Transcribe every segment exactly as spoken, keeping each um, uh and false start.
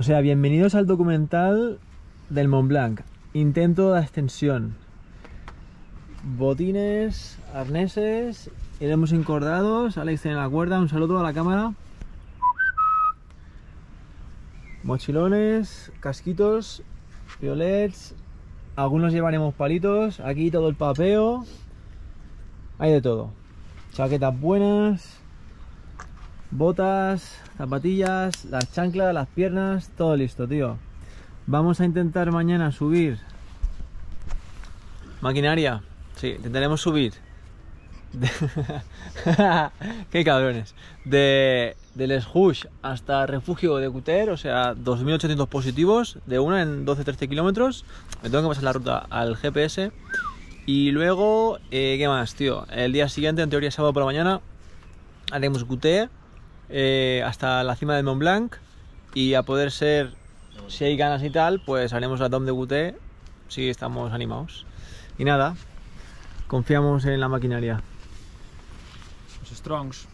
O sea, bienvenidos al documental del Mont Blanc. Intento de ascensión. Botines, arneses, iremos encordados. Alex tiene la cuerda, un saludo a la cámara. Mochilones, casquitos, violets. Algunos llevaremos palitos. Aquí todo el papeo. Hay de todo. Chaquetas buenas, botas, zapatillas, las chanclas, las piernas, todo listo, tío. Vamos a intentar mañana subir maquinaria. Sí, intentaremos subir de... qué cabrones. De, del Eshush hasta refugio de Guter, o sea, dos mil ochocientos positivos de una en doce trece kilómetros. Me tengo que pasar la ruta al G P S. Y luego, eh, ¿qué más, tío? El día siguiente, en teoría sábado por la mañana, haremos Guter eh, hasta la cima del Mont Blanc. Y a poder ser, si hay ganas y tal, pues haremos la Dom de Guter si estamos animados. Y nada, confiamos en la maquinaria. Los Strongs.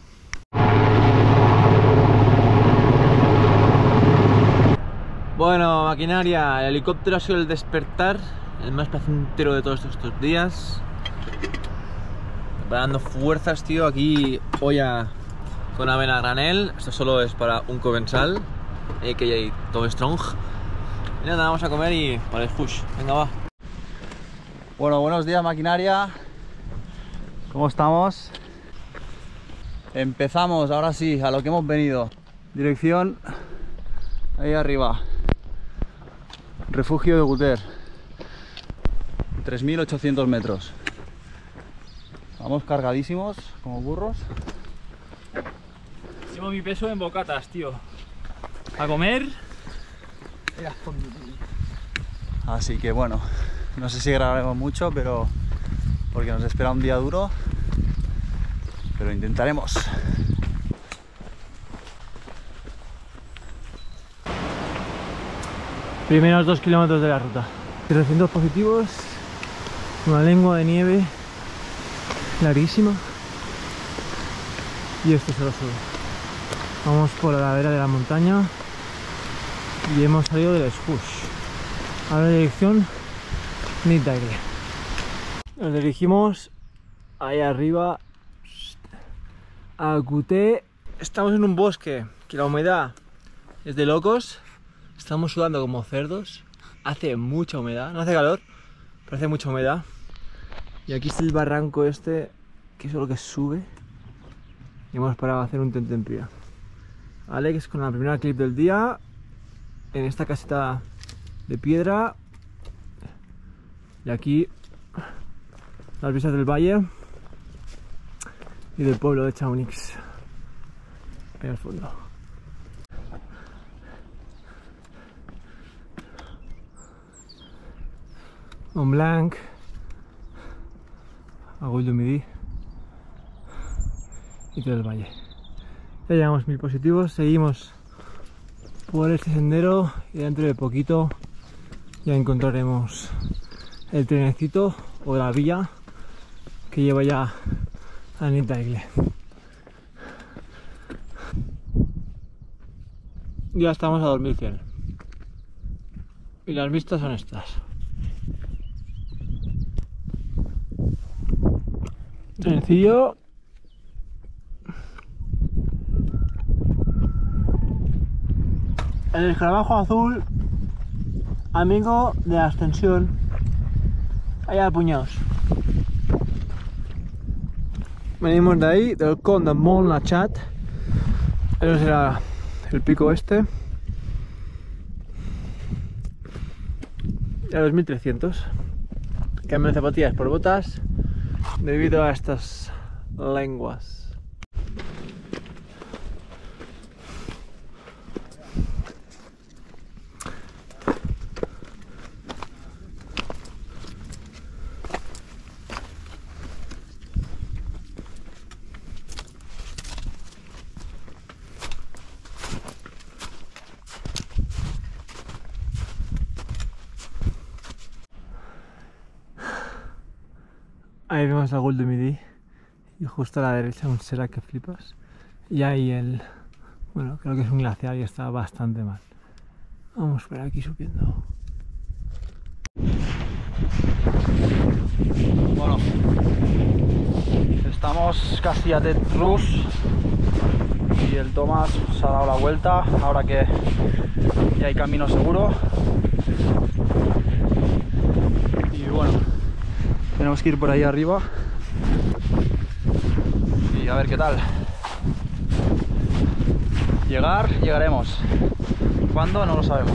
Bueno, maquinaria, el helicóptero ha sido el despertar, el más placentero de todos estos días. Preparando fuerzas, tío. Aquí olla con avena a granel. Esto solo es para un comensal, a k a. Tom Strong. Y nada, vamos a comer y para el push. Venga, va. Bueno, buenos días, maquinaria. ¿Cómo estamos? Empezamos, ahora sí, a lo que hemos venido. Dirección ahí arriba. Refugio de Guter. tres mil ochocientos metros. Vamos cargadísimos, como burros. Llevo mi peso en bocatas, tío. A comer. Así que bueno, no sé si grabaremos mucho, pero porque nos espera un día duro, pero intentaremos. Primeros dos kilómetros de la ruta. trescientos positivos, una lengua de nieve clarísima. Y esto se lo sube. Vamos por la ladera de la montaña y hemos salido del Eshush. Ahora dirección Nidaigle. Nos dirigimos ahí arriba a Guter. Estamos en un bosque que la humedad es de locos. Estamos sudando como cerdos. Hace mucha humedad, no hace calor, pero hace mucha humedad. Y aquí está el barranco este, que es lo que sube. Y hemos parado a hacer un tentempié. Alex con la primera clip del día en esta caseta de piedra. Y aquí las vistas del valle y del pueblo de Chamonix ahí al fondo. Mont Blanc, Agull du Midi y todo el valle. Ya llevamos mil positivos, seguimos por este sendero y dentro de poquito ya encontraremos el trenecito o la vía que lleva ya a Nidaigle. Ya estamos a dos mil cien y las vistas son estas. Sencillo. El escarabajo azul, amigo de la ascensión, allá a puñados. Venimos de ahí, del Con de Mont Lachat. Ese será el pico este. A dos mil trescientos. Cambio de zapatillas por botas debido a estas lenguas. Ahí vemos Agull du Midi y justo a la derecha un Serac que flipas. Y ahí el... bueno, creo que es un glaciar y está bastante mal. Vamos por aquí subiendo. Bueno, estamos casi a Tetrus y el Tomás se ha dado la vuelta ahora que ya hay camino seguro. Y bueno, tenemos que ir por ahí arriba y a ver qué tal. Llegar, llegaremos. ¿Cuándo? No lo sabemos.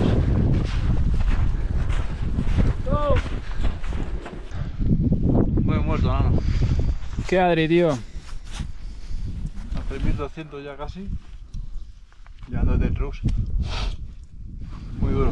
Muy muerto, nano. ¿Qué Adri, tío? A tres mil doscientos ya casi. Llegando de Tetrus. Muy duro.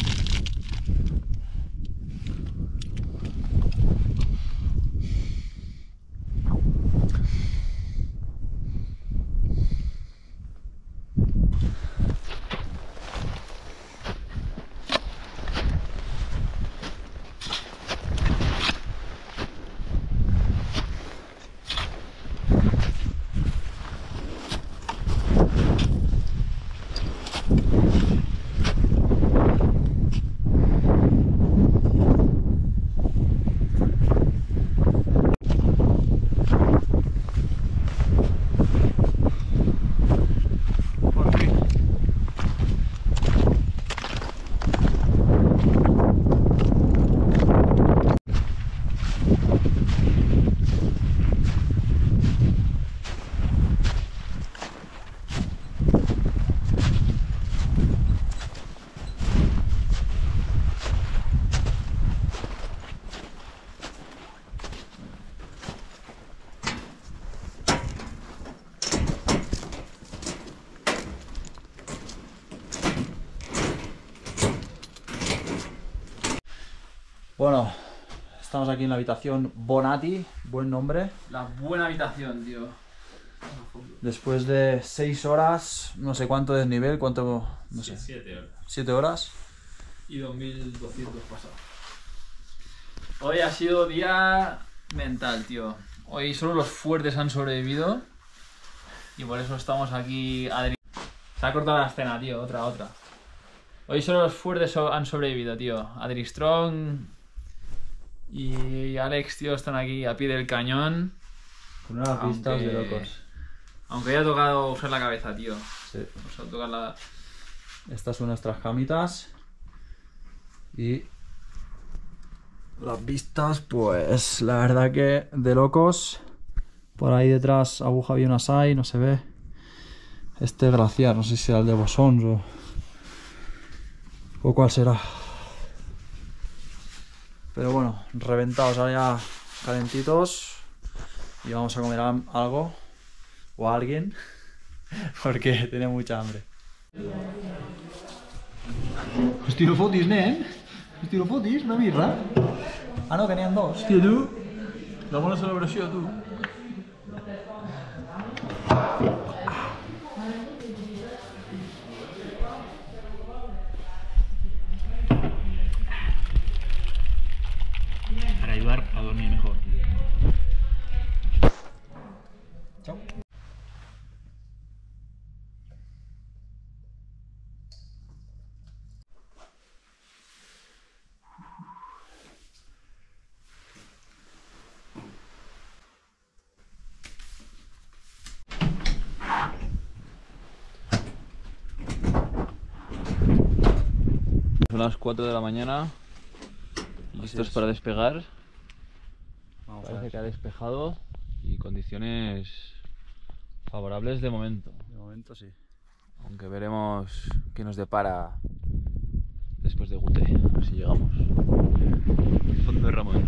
Bueno, estamos aquí en la habitación Bonatti, buen nombre. La buena habitación, tío. Después de seis horas, no sé cuánto desnivel, cuánto, no sé, siete horas. siete horas. Y dos mil doscientos pasados. Hoy ha sido día mental, tío. Hoy solo los fuertes han sobrevivido. Y por eso estamos aquí. Adri... Se ha cortado la escena, tío. Otra, otra. Hoy solo los fuertes so- han sobrevivido, tío. Adri Strong y Alex, tío, están aquí a pie del cañón. Con unas vistas Aunque- de locos. Aunque haya tocado usar la cabeza, tío. Sí. Vamos a tocar la... Estas son nuestras camitas. Y las vistas, pues la verdad que de locos. Por ahí detrás aguja había una sai, no se ve. Este glaciar, no sé si será el de Bosons o, o cuál será. Pero bueno, reventados ahora ya calentitos. Y vamos a comer al- algo. O a alguien. Porque tiene mucha hambre. Estilo fotis, nen? Estilo fotis, una birra? Ah, no, que n'hi ha dos. Hòstia, tu. La bona celebració, tu. Para ayudar a dormir mejor. Chao. Son las cuatro de la mañana. Listos es. para despegar. Vamos a Parece ver. que ha despejado y condiciones favorables de momento. De momento sí. Aunque veremos qué nos depara después de Gute. A ver si llegamos. Fondo de Ramón.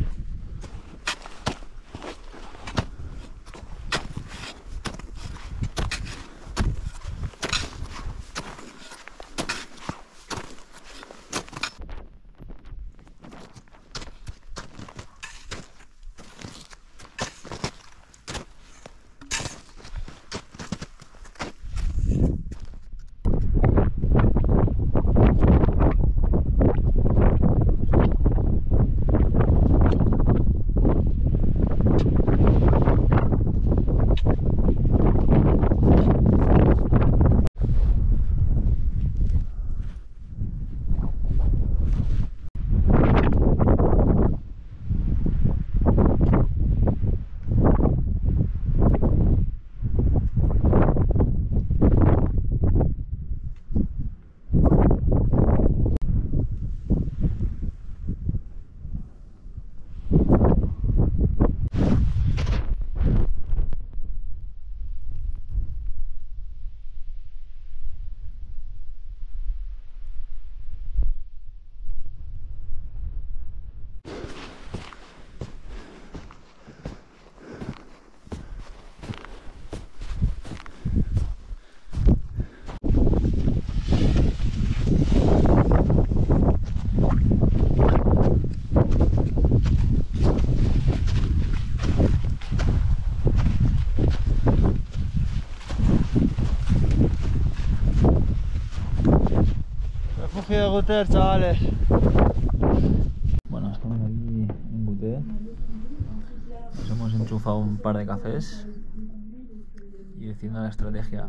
Refugio de Guter, chavales. Bueno, estamos aquí en Guter. Nos hemos enchufado un par de cafés y decidiendo la estrategia.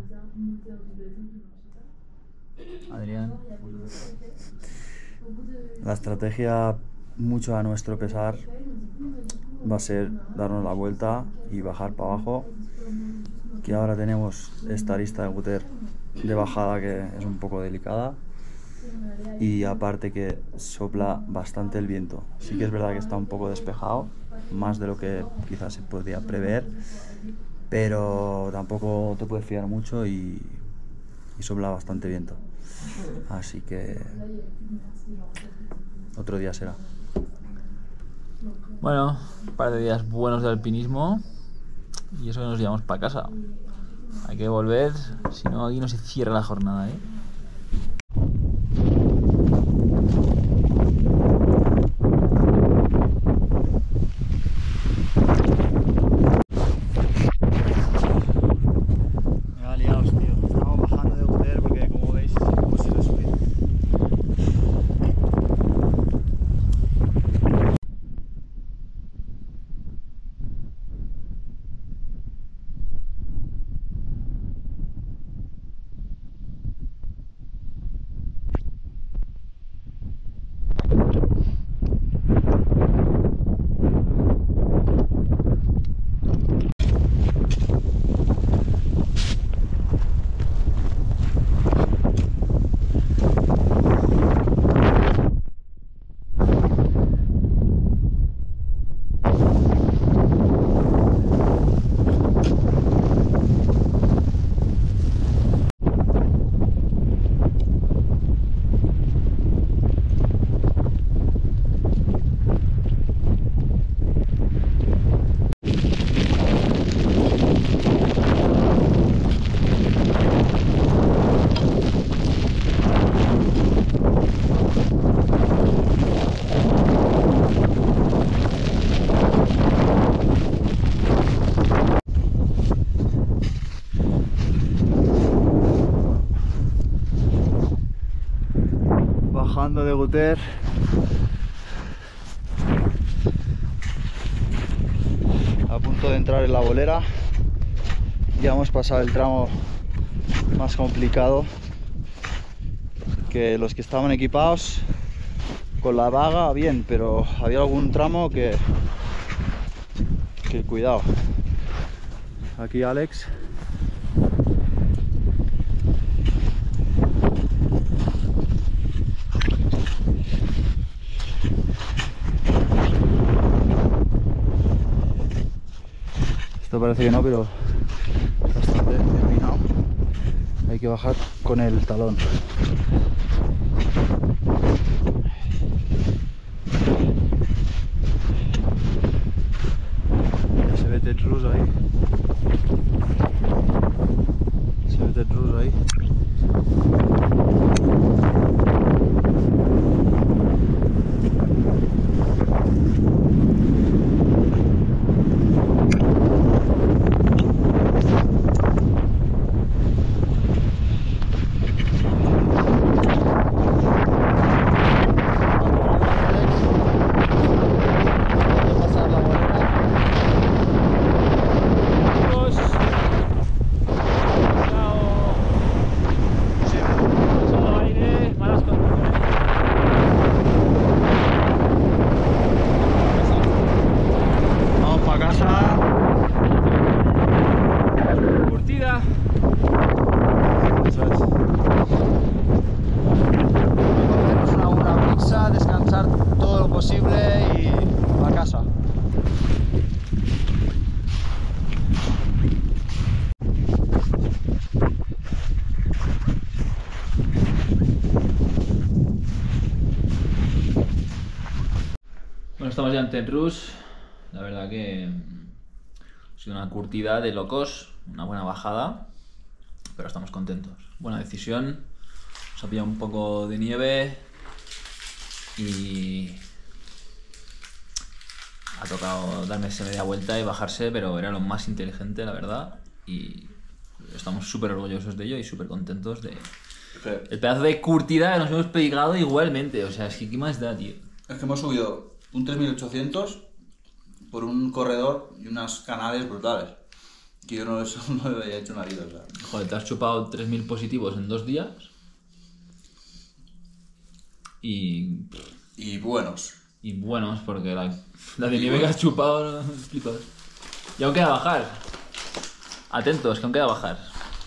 Adrián. La estrategia, mucho a nuestro pesar, va a ser darnos la vuelta y bajar para abajo. Que ahora tenemos esta arista de Guter de bajada que es un poco delicada. Y aparte que sopla bastante el viento. Sí que es verdad que está un poco despejado, más de lo que quizás se podía prever, pero tampoco te puedes fiar mucho y, y sopla bastante viento. Así que otro día será. Bueno, un par de días buenos de alpinismo y eso que nos llevamos para casa. Hay que volver, si no aquí no se cierra la jornada, ¿eh? Bajando de Guter. A punto de entrar en la bolera. Ya hemos pasado el tramo más complicado, que los que estaban equipados con la vaga bien, pero había algún tramo que que cuidado. Aquí Alex. Esto parece que no, pero bastante empinado. Hay que bajar con el talón. Ya se ve Ted Rus ahí. Se ve Ted Rus ahí. Bueno, estamos ya en Ted Rus. La verdad que ha sido una curtida de locos, una buena bajada, pero estamos contentos. Buena decisión. Nos ha pillado un poco de nieve y ha tocado darme esa media vuelta y bajarse, pero era lo más inteligente, la verdad. Y estamos súper orgullosos de ello y súper contentos de, Sí. El pedazo de curtida que nos hemos pegado igualmente. O sea, es que ¿qué más da, tío? Es que hemos subido un tres mil ochocientos por un corredor y unas canales brutales. Que yo no, eso no lo había hecho en la vida, o sea. Joder, te has chupado tres mil positivos en dos días. Y... Y buenos. Y buenos, porque la, la de nieve que has chupado, no flipas. Y aún queda bajar. Atentos, que aún queda bajar.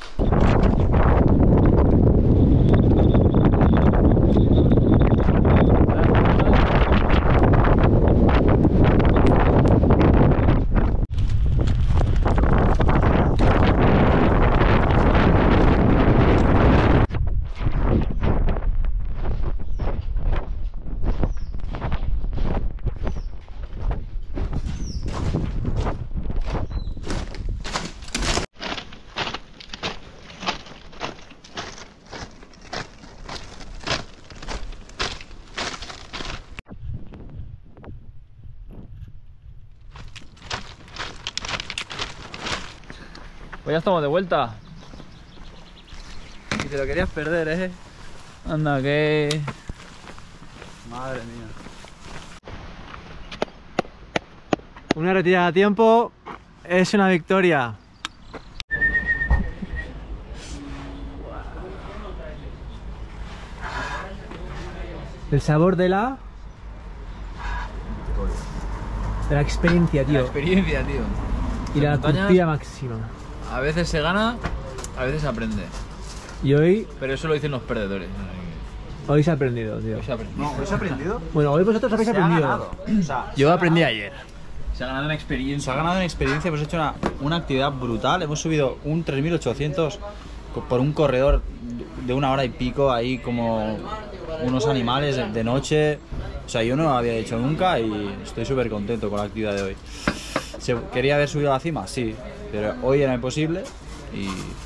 Pues ya estamos de vuelta. Y te lo querías perder, eh. Anda, que... Madre mía. Una retirada a tiempo es una victoria. El sabor de la... de la experiencia, tío. La experiencia, tío. Y la Las montañas- curtida máxima. A veces se gana, a veces se aprende. Y hoy, Pero eso lo dicen los perdedores. hoy se ha aprendido, tío. Hoy se aprende. No, ¿os aprendido? Bueno, hoy vosotros habéis Se ha aprendido. ganado. O sea, Yo aprendí ayer. Se ha ganado una experiencia. se ha ganado en experiencia, hemos hecho una, una actividad brutal. Hemos subido un tres mil ochocientos co- por un corredor de una hora y pico, ahí como unos animales de, de noche. O sea, yo no lo había hecho nunca y estoy súper contento con la actividad de hoy. ¿Se quería haber subido a la cima? Sí, pero hoy era imposible y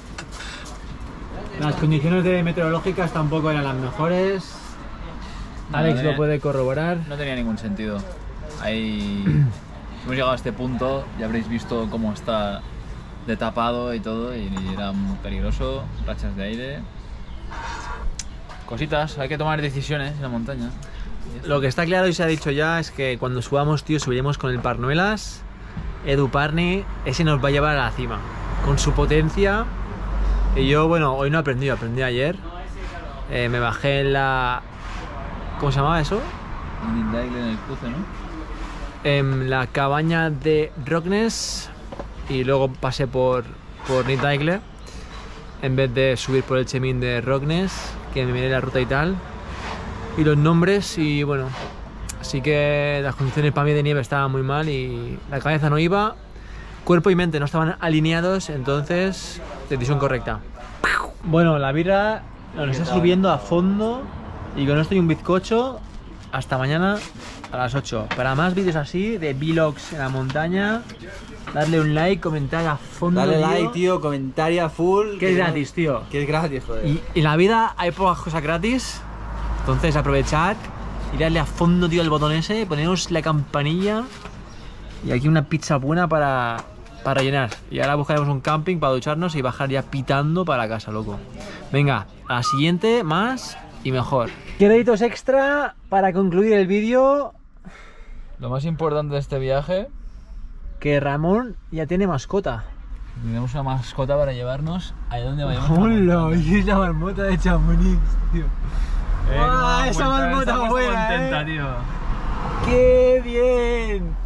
Las condiciones de meteorológicas tampoco eran las mejores. No, Alex no lo tenía- puede corroborar. No tenía ningún sentido. Ahí hemos llegado a este punto, ya habréis visto cómo está de tapado y todo, y era muy peligroso, rachas de aire. Cositas, hay que tomar decisiones en la montaña. Lo que está claro y se ha dicho ya es que cuando subamos, tío, subiremos con el Parnuelas. Edu Parni, ese nos va a llevar a la cima. Con su potencia. Y yo, bueno, hoy no he aprendido, aprendí ayer. Eh, me bajé en la... ¿Cómo se llamaba eso? Un Lindagle en el cruce, ¿no? En la cabaña de Rockness. Y luego pasé por, por Nidaigle. En vez de subir por el Chemin de Rockness, que me miré la ruta y tal. Y los nombres, y bueno, así que las condiciones para mí de nieve estaban muy mal y la cabeza no iba, cuerpo y mente no estaban alineados, entonces decisión correcta. Bueno, la birra nos está subiendo a fondo y con esto y un bizcocho hasta mañana a las ocho. Para más vídeos así de vlogs en la montaña, darle un like, comentar a fondo. dale like, tío, comentario full. Que es no- gratis, tío. Que es gratis, joder. Y en la vida hay pocas cosas gratis, entonces aprovechad y darle a fondo, tío, el botón ese, poneros la campanilla y aquí una pizza buena para, para llenar. Y ahora buscaremos un camping para ducharnos y bajar ya pitando para casa, loco. Venga, a la siguiente, más y mejor. Créditos extra para concluir el vídeo, Lo más importante de este viaje, que Ramón ya tiene mascota. tenemos una mascota para llevarnos a donde vayamos. a la ¡Hola! montaña. Y es la marmota de Chamonix, tío. Eh, ¡Ah, cómo esa está- marmota está muy buena, contenta, eh! tío. ¡Qué bien!